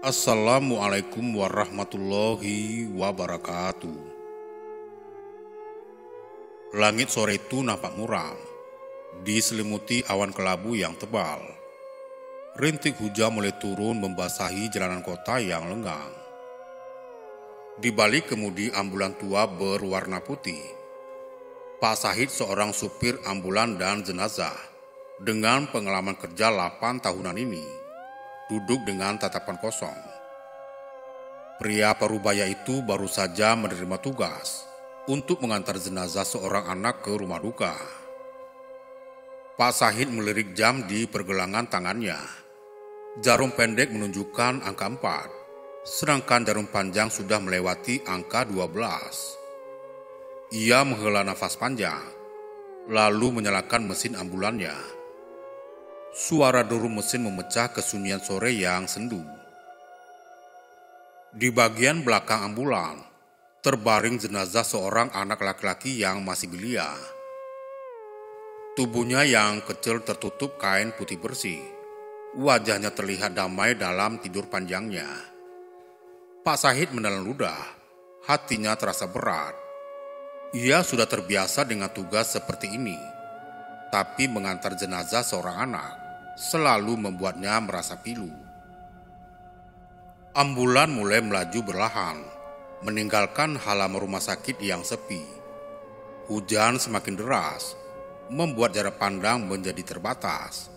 Assalamualaikum warahmatullahi wabarakatuh. Langit sore itu nampak muram, diselimuti awan kelabu yang tebal. Rintik hujan mulai turun membasahi jalanan kota yang lengang. Di balik kemudi ambulan tua berwarna putih, Pak Sahid seorang supir ambulan dan jenazah dengan pengalaman kerja 8 tahunan ini duduk dengan tatapan kosong. Pria parubaya itu baru saja menerima tugas untuk mengantar jenazah seorang anak ke rumah duka. Pak Sahid melirik jam di pergelangan tangannya. Jarum pendek menunjukkan angka 4, sedangkan jarum panjang sudah melewati angka 12. Ia menghela nafas panjang, lalu menyalakan mesin ambulannya. Suara deru mesin memecah kesunyian sore yang sendu. Di bagian belakang ambulan, terbaring jenazah seorang anak laki-laki yang masih belia. Tubuhnya yang kecil tertutup kain putih bersih. Wajahnya terlihat damai dalam tidur panjangnya. Pak Sahid menelan ludah, hatinya terasa berat. Ia sudah terbiasa dengan tugas seperti ini, tapi mengantar jenazah seorang anak selalu membuatnya merasa pilu. Ambulan mulai melaju perlahan, meninggalkan halaman rumah sakit yang sepi. Hujan semakin deras, membuat jarak pandang menjadi terbatas.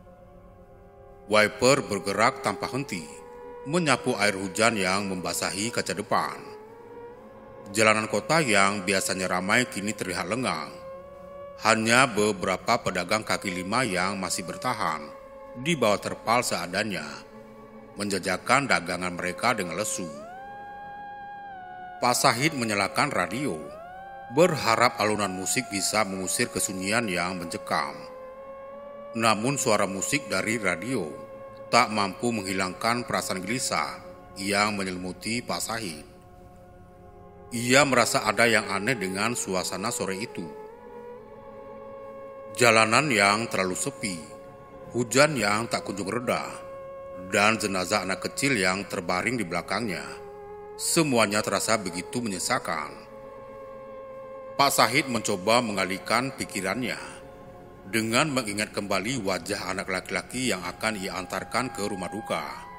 Wiper bergerak tanpa henti, menyapu air hujan yang membasahi kaca depan. Jalanan kota yang biasanya ramai kini terlihat lengang. Hanya beberapa pedagang kaki lima yang masih bertahan di bawah terpal seadanya, menjajakan dagangan mereka dengan lesu. Pak Sahid menyalakan radio, berharap alunan musik bisa mengusir kesunyian yang mencekam. Namun suara musik dari radio tak mampu menghilangkan perasaan gelisah yang menyelimuti Pak Sahid. Ia merasa ada yang aneh dengan suasana sore itu. Jalanan yang terlalu sepi, hujan yang tak kunjung reda, dan jenazah anak kecil yang terbaring di belakangnya. Semuanya terasa begitu menyesakan. Pak Sahid mencoba mengalihkan pikirannya dengan mengingat kembali wajah anak laki-laki yang akan ia antarkan ke rumah duka.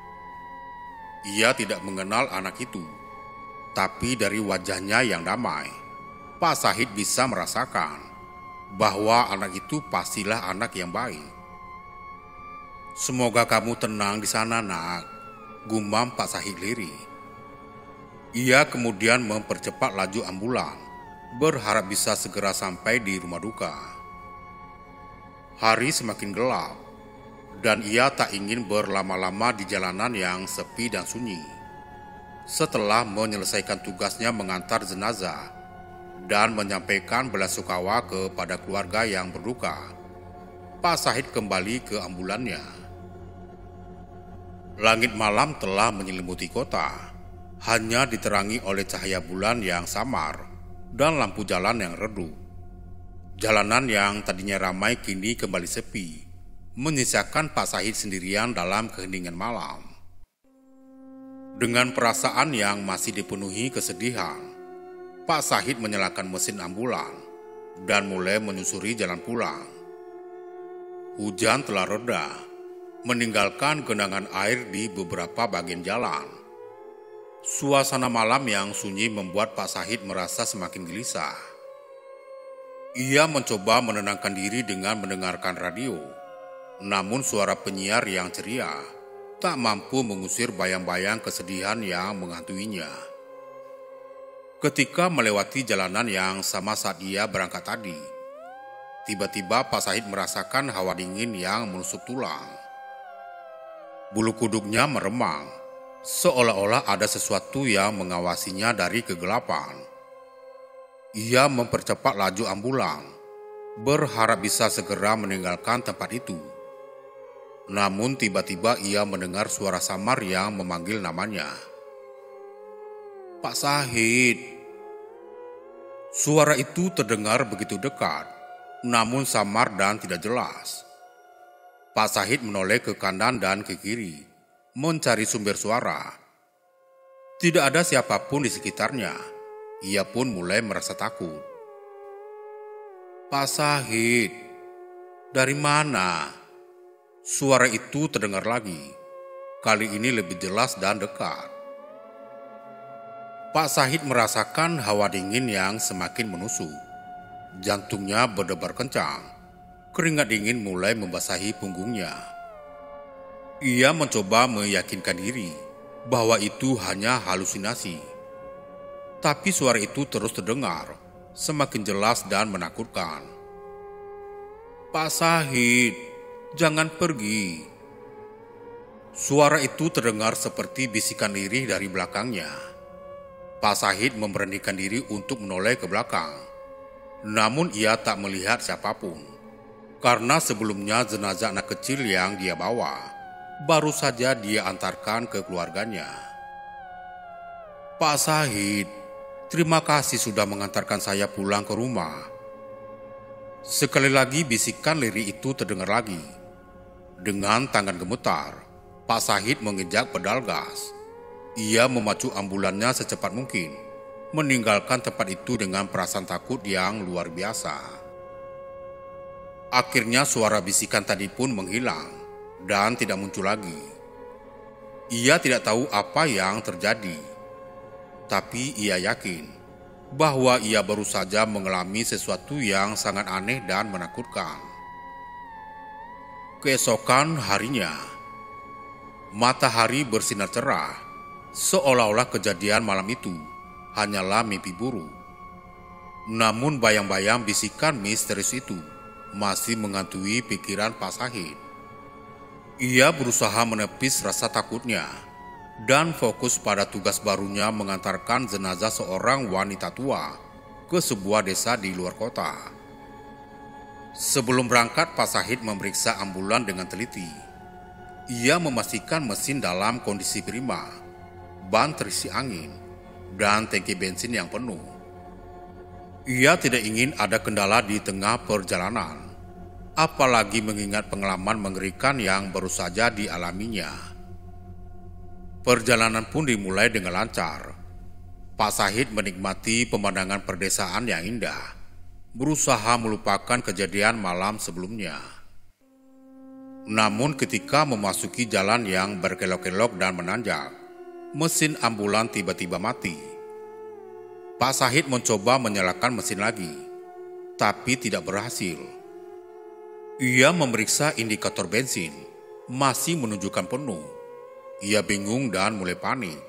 Ia tidak mengenal anak itu, tapi dari wajahnya yang damai, Pak Sahid bisa merasakan bahwa anak itu pastilah anak yang baik. "Semoga kamu tenang di sana, nak," gumam Pak Sahid lirih. Ia kemudian mempercepat laju ambulan, berharap bisa segera sampai di rumah duka. Hari semakin gelap, dan ia tak ingin berlama-lama di jalanan yang sepi dan sunyi. Setelah menyelesaikan tugasnya mengantar jenazah dan menyampaikan belasungkawa kepada keluarga yang berduka, Pak Sahid kembali ke ambulannya. Langit malam telah menyelimuti kota, hanya diterangi oleh cahaya bulan yang samar dan lampu jalan yang redup. Jalanan yang tadinya ramai kini kembali sepi, menyisakan Pak Sahid sendirian dalam keheningan malam. Dengan perasaan yang masih dipenuhi kesedihan, Pak Sahid menyalakan mesin ambulan dan mulai menyusuri jalan pulang. Hujan telah reda, meninggalkan genangan air di beberapa bagian jalan. Suasana malam yang sunyi membuat Pak Sahid merasa semakin gelisah. Ia mencoba menenangkan diri dengan mendengarkan radio, namun suara penyiar yang ceria tak mampu mengusir bayang-bayang kesedihan yang menghantuinya. Ketika melewati jalanan yang sama saat ia berangkat tadi, tiba-tiba Pak Sahid merasakan hawa dingin yang menusuk tulang. Bulu kuduknya meremang, seolah-olah ada sesuatu yang mengawasinya dari kegelapan. Ia mempercepat laju ambulan, berharap bisa segera meninggalkan tempat itu. Namun tiba-tiba ia mendengar suara samar yang memanggil namanya. "Pak Sahid." Suara itu terdengar begitu dekat, namun samar dan tidak jelas. Pak Sahid menoleh ke kanan dan ke kiri, mencari sumber suara. Tidak ada siapapun di sekitarnya. Ia pun mulai merasa takut. "Pak Sahid, dari mana?" Suara itu terdengar lagi. Kali ini lebih jelas dan dekat. Pak Sahid merasakan hawa dingin yang semakin menusuk. Jantungnya berdebar kencang. Keringat dingin mulai membasahi punggungnya. Ia mencoba meyakinkan diri bahwa itu hanya halusinasi. Tapi suara itu terus terdengar, semakin jelas dan menakutkan. "Pak Sahid, jangan pergi." Suara itu terdengar seperti bisikan lirih dari belakangnya. Pak Sahid memberanikan diri untuk menoleh ke belakang. Namun ia tak melihat siapapun. Karena sebelumnya jenazah anak kecil yang dia bawa baru saja dia antarkan ke keluarganya. "Pak Sahid, terima kasih sudah mengantarkan saya pulang ke rumah." Sekali lagi bisikan lirih itu terdengar lagi. Dengan tangan gemetar, Pak Sahid menginjak pedal gas. Ia memacu ambulannya secepat mungkin, meninggalkan tempat itu dengan perasaan takut yang luar biasa. Akhirnya suara bisikan tadi pun menghilang dan tidak muncul lagi. Ia tidak tahu apa yang terjadi, tapi ia yakin bahwa ia baru saja mengalami sesuatu yang sangat aneh dan menakutkan. Keesokan harinya, matahari bersinar cerah. Seolah-olah kejadian malam itu hanyalah mimpi buruk. Namun bayang-bayang bisikan misterius itu masih menghantui pikiran Pak Sahid. Ia berusaha menepis rasa takutnya dan fokus pada tugas barunya mengantarkan jenazah seorang wanita tua ke sebuah desa di luar kota. Sebelum berangkat, Pak Sahid memeriksa ambulan dengan teliti. Ia memastikan mesin dalam kondisi prima, ban terisi angin, dan tangki bensin yang penuh. Ia tidak ingin ada kendala di tengah perjalanan, apalagi mengingat pengalaman mengerikan yang baru saja dialaminya. Perjalanan pun dimulai dengan lancar. Pak Sahid menikmati pemandangan perdesaan yang indah, berusaha melupakan kejadian malam sebelumnya. Namun ketika memasuki jalan yang berkelok-kelok dan menanjak, mesin ambulan tiba-tiba mati. Pak Sahid mencoba menyalakan mesin lagi, tapi tidak berhasil. Ia memeriksa indikator bensin, masih menunjukkan penuh. Ia bingung dan mulai panik.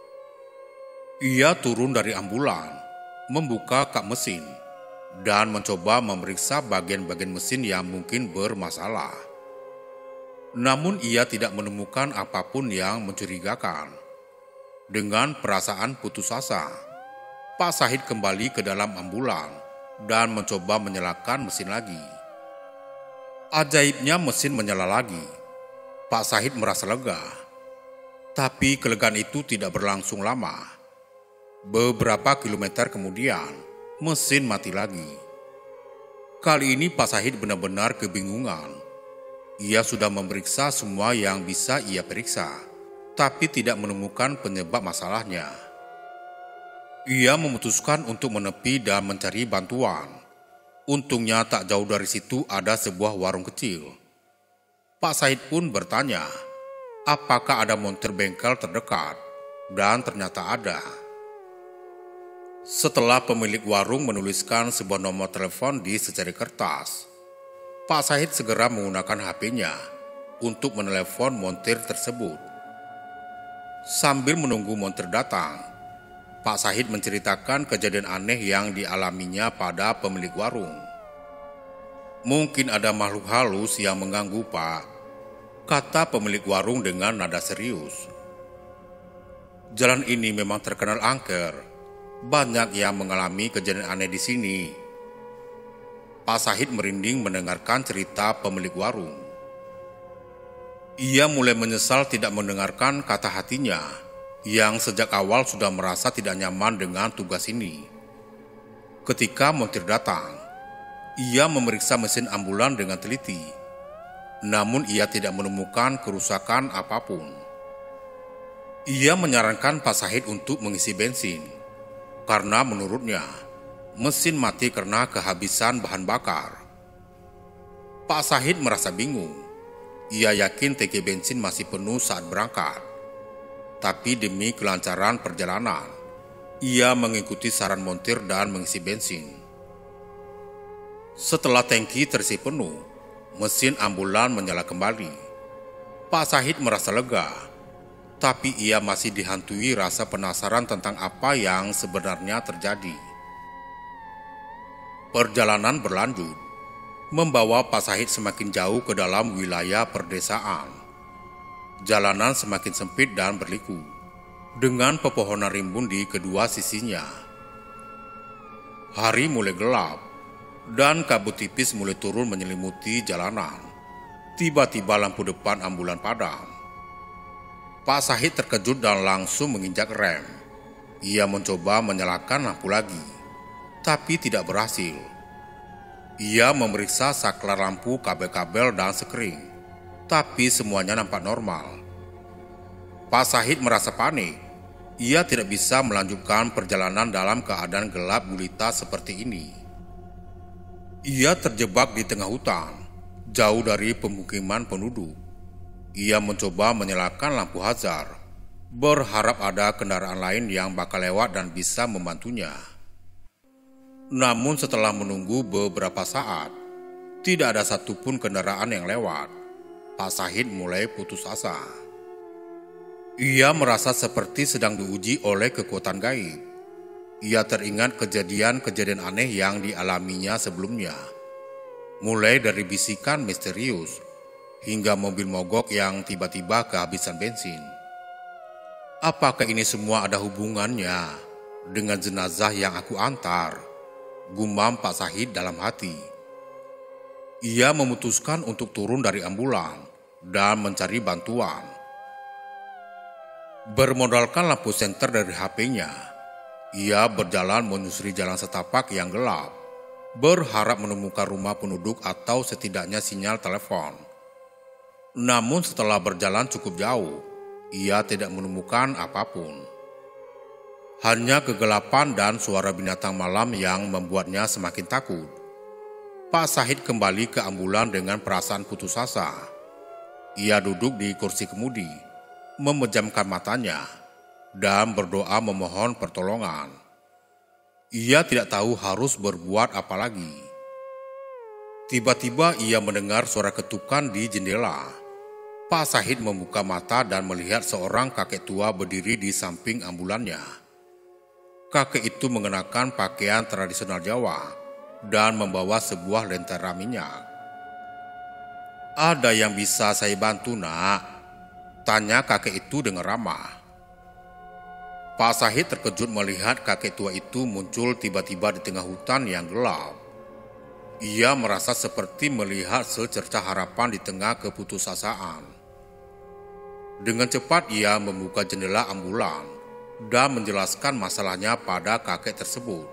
Ia turun dari ambulan, membuka kap mesin, dan mencoba memeriksa bagian-bagian mesin yang mungkin bermasalah. Namun ia tidak menemukan apapun yang mencurigakan. Dengan perasaan putus asa, Pak Sahid kembali ke dalam ambulan dan mencoba menyalakan mesin lagi. Ajaibnya mesin menyala lagi. Pak Sahid merasa lega. Tapi kelegaan itu tidak berlangsung lama. Beberapa kilometer kemudian, mesin mati lagi. Kali ini Pak Sahid benar-benar kebingungan. Ia sudah memeriksa semua yang bisa ia periksa, tapi tidak menemukan penyebab masalahnya. Ia memutuskan untuk menepi dan mencari bantuan. Untungnya tak jauh dari situ ada sebuah warung kecil. Pak Sahid pun bertanya, apakah ada montir bengkel terdekat, dan ternyata ada. Setelah pemilik warung menuliskan sebuah nomor telepon di secari kertas, Pak Sahid segera menggunakan HP-nya untuk menelepon montir tersebut. Sambil menunggu montir datang, Pak Sahid menceritakan kejadian aneh yang dialaminya pada pemilik warung. "Mungkin ada makhluk halus yang mengganggu, Pak," kata pemilik warung dengan nada serius. "Jalan ini memang terkenal angker. Banyak yang mengalami kejadian aneh di sini." Pak Sahid merinding mendengarkan cerita pemilik warung. Ia mulai menyesal tidak mendengarkan kata hatinya yang sejak awal sudah merasa tidak nyaman dengan tugas ini. Ketika montir datang, ia memeriksa mesin ambulan dengan teliti. Namun ia tidak menemukan kerusakan apapun. Ia menyarankan Pak Sahid untuk mengisi bensin, karena menurutnya mesin mati karena kehabisan bahan bakar. Pak Sahid merasa bingung. Ia yakin tangki bensin masih penuh saat berangkat. Tapi demi kelancaran perjalanan, ia mengikuti saran montir dan mengisi bensin. Setelah tangki terisi penuh, mesin ambulan menyala kembali. Pak Sahid merasa lega, tapi ia masih dihantui rasa penasaran tentang apa yang sebenarnya terjadi. Perjalanan berlanjut, membawa Pak Sahid semakin jauh ke dalam wilayah perdesaan. Jalanan semakin sempit dan berliku, dengan pepohonan rimbun di kedua sisinya. Hari mulai gelap, dan kabut tipis mulai turun menyelimuti jalanan. Tiba-tiba lampu depan ambulan padam. Pak Sahid terkejut dan langsung menginjak rem. Ia mencoba menyalakan lampu lagi, tapi tidak berhasil. Ia memeriksa saklar lampu, kabel-kabel, dan sekring, tapi semuanya nampak normal. Pak Sahid merasa panik. Ia tidak bisa melanjutkan perjalanan dalam keadaan gelap gulita seperti ini. Ia terjebak di tengah hutan, jauh dari pemukiman penduduk. Ia mencoba menyalakan lampu hazard, berharap ada kendaraan lain yang bakal lewat dan bisa membantunya. Namun setelah menunggu beberapa saat, tidak ada satupun kendaraan yang lewat. Pak Sahid mulai putus asa. Ia merasa seperti sedang diuji oleh kekuatan gaib. Ia teringat kejadian-kejadian aneh yang dialaminya sebelumnya. Mulai dari bisikan misterius, hingga mobil mogok yang tiba-tiba kehabisan bensin. Apakah ini semua ada hubungannya dengan jenazah yang aku antar? Gumam Pak Sahid dalam hati. Ia memutuskan untuk turun dari ambulan dan mencari bantuan. Bermodalkan lampu senter dari HP-nya, ia berjalan menyusuri jalan setapak yang gelap, berharap menemukan rumah penduduk atau setidaknya sinyal telepon. Namun setelah berjalan cukup jauh, ia tidak menemukan apapun. Hanya kegelapan dan suara binatang malam yang membuatnya semakin takut. Pak Sahid kembali ke ambulan dengan perasaan putus asa. Ia duduk di kursi kemudi, memejamkan matanya, dan berdoa memohon pertolongan. Ia tidak tahu harus berbuat apa lagi. Tiba-tiba ia mendengar suara ketukan di jendela. Pak Sahid membuka mata dan melihat seorang kakek tua berdiri di samping ambulannya. Kakek itu mengenakan pakaian tradisional Jawa dan membawa sebuah lentera minyak. "Ada yang bisa saya bantu, Nak?" tanya kakek itu dengan ramah. Pak Sahid terkejut melihat kakek tua itu muncul tiba-tiba di tengah hutan yang gelap. Ia merasa seperti melihat secercah harapan di tengah keputusasaan. Dengan cepat ia membuka jendela ambulan dan menjelaskan masalahnya pada kakek tersebut.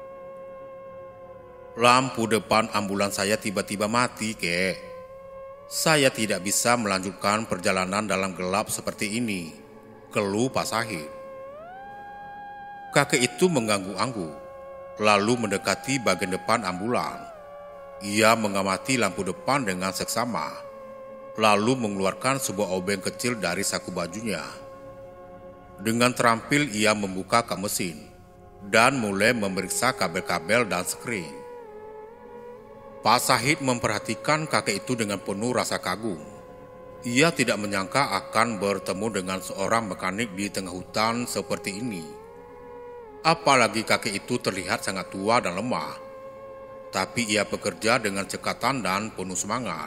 "Lampu depan ambulan saya tiba-tiba mati, Kek. Saya tidak bisa melanjutkan perjalanan dalam gelap seperti ini," keluh Pak Sahid. Kakek itu mengangguk-angguk, lalu mendekati bagian depan ambulan. Ia mengamati lampu depan dengan seksama, lalu mengeluarkan sebuah obeng kecil dari saku bajunya. Dengan terampil ia membuka kap mesin dan mulai memeriksa kabel-kabel dan sekring. Pak Sahid memperhatikan kakek itu dengan penuh rasa kagum. Ia tidak menyangka akan bertemu dengan seorang mekanik di tengah hutan seperti ini. Apalagi kakek itu terlihat sangat tua dan lemah, tapi ia bekerja dengan cekatan dan penuh semangat.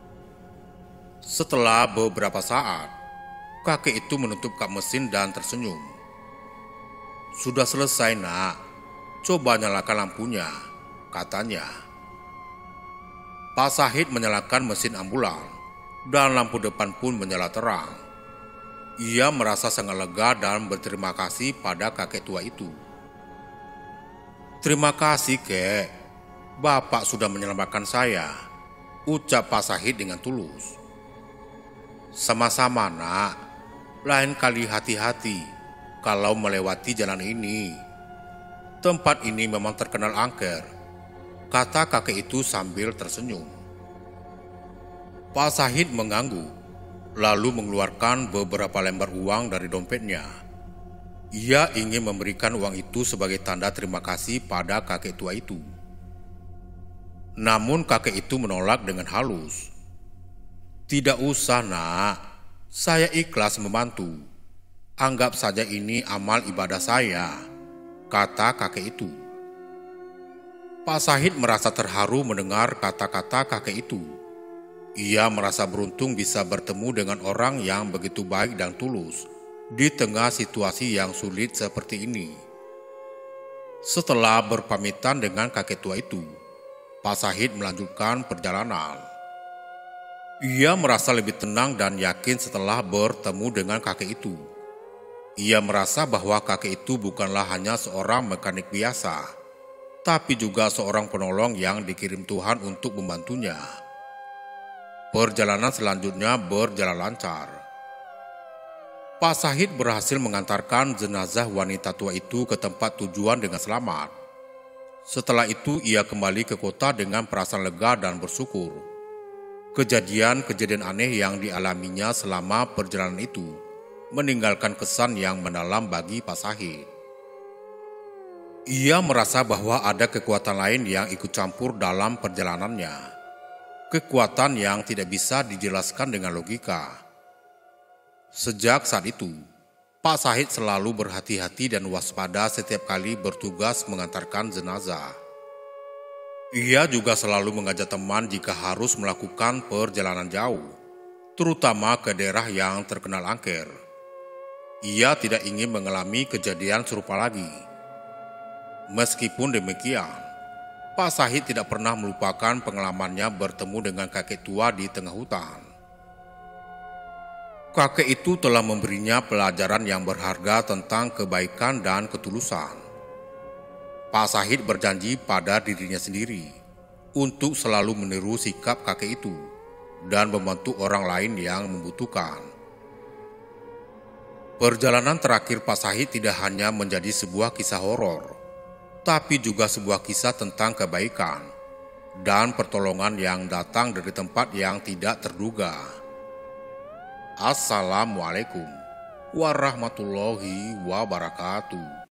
Setelah beberapa saat, kakek itu menutup kap mesin dan tersenyum. "Sudah selesai, Nak. Coba nyalakan lampunya," katanya. Pak Sahid menyalakan mesin ambulan dan lampu depan pun menyala terang. Ia merasa sangat lega dan berterima kasih pada kakek tua itu. "Terima kasih, Kek. Bapak sudah menyelamatkan saya," ucap Pak Sahid dengan tulus. "Sama-sama, Nak. Lain kali hati-hati kalau melewati jalan ini. Tempat ini memang terkenal angker, kata kakek itu sambil tersenyum. Pak Sahid mengangguk, lalu mengeluarkan beberapa lembar uang dari dompetnya. Ia ingin memberikan uang itu sebagai tanda terima kasih pada kakek tua itu. Namun kakek itu menolak dengan halus. "Tidak usah, Nak. Saya ikhlas membantu. Anggap saja ini amal ibadah saya," kata kakek itu. Pak Sahid merasa terharu mendengar kata-kata kakek itu. Ia merasa beruntung bisa bertemu dengan orang yang begitu baik dan tulus di tengah situasi yang sulit seperti ini. Setelah berpamitan dengan kakek tua itu, Pak Sahid melanjutkan perjalanan. Ia merasa lebih tenang dan yakin setelah bertemu dengan kakek itu. Ia merasa bahwa kakek itu bukanlah hanya seorang mekanik biasa, tapi juga seorang penolong yang dikirim Tuhan untuk membantunya. Perjalanan selanjutnya berjalan lancar. Pak Sahid berhasil mengantarkan jenazah wanita tua itu ke tempat tujuan dengan selamat. Setelah itu ia kembali ke kota dengan perasaan lega dan bersyukur. Kejadian-kejadian aneh yang dialaminya selama perjalanan itu meninggalkan kesan yang mendalam bagi Pak Sahid. Ia merasa bahwa ada kekuatan lain yang ikut campur dalam perjalanannya. Kekuatan yang tidak bisa dijelaskan dengan logika. Sejak saat itu, Pak Sahid selalu berhati-hati dan waspada setiap kali bertugas mengantarkan jenazah. Ia juga selalu mengajak teman jika harus melakukan perjalanan jauh, terutama ke daerah yang terkenal angker. Ia tidak ingin mengalami kejadian serupa lagi. Meskipun demikian, Pak Sahid tidak pernah melupakan pengalamannya bertemu dengan kakek tua di tengah hutan. Kakek itu telah memberinya pelajaran yang berharga tentang kebaikan dan ketulusan. Pak Sahid berjanji pada dirinya sendiri untuk selalu meniru sikap kakek itu dan membantu orang lain yang membutuhkan. Perjalanan terakhir Pak Sahid tidak hanya menjadi sebuah kisah horor, tapi juga sebuah kisah tentang kebaikan dan pertolongan yang datang dari tempat yang tidak terduga. Assalamualaikum warahmatullahi wabarakatuh.